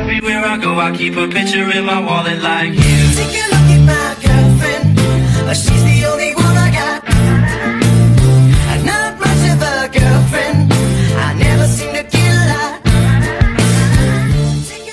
Everywhere I go, I keep a picture in my wallet like you.